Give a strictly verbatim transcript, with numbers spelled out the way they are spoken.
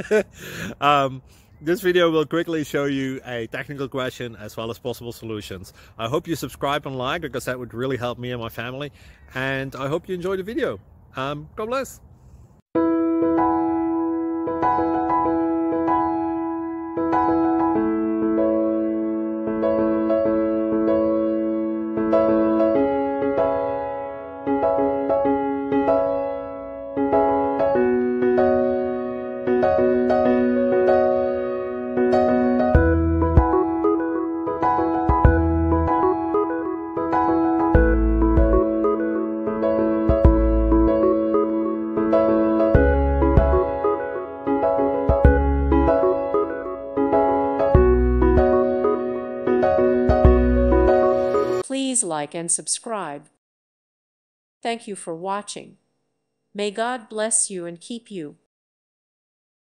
um, this video will quickly show you a technical question as well as possible solutions. I hope you subscribe and like, because that would really help me and my family. And I hope you enjoy the video. Um, God bless. Please like and subscribe. Thank you for watching. May God bless you and keep you.